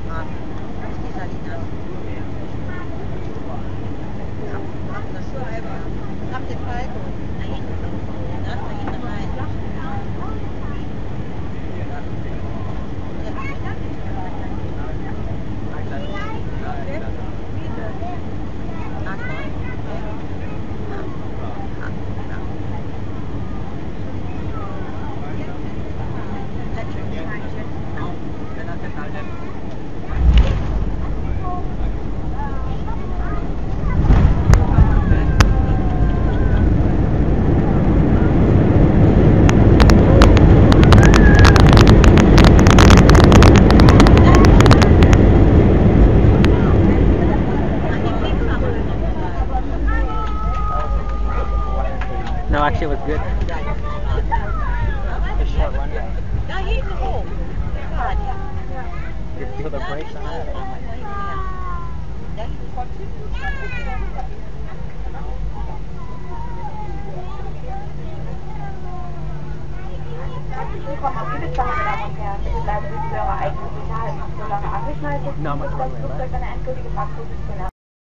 No, actually it was good. A short run down. You feel the brakes on it? Willkommen auf Ibiza, meine Damen und Herren. Bitte bleiben Sie für Ihre eigene Sicherheit noch so lange angeschnallt, bis das Flugzeug eine endgültige Fahrtposition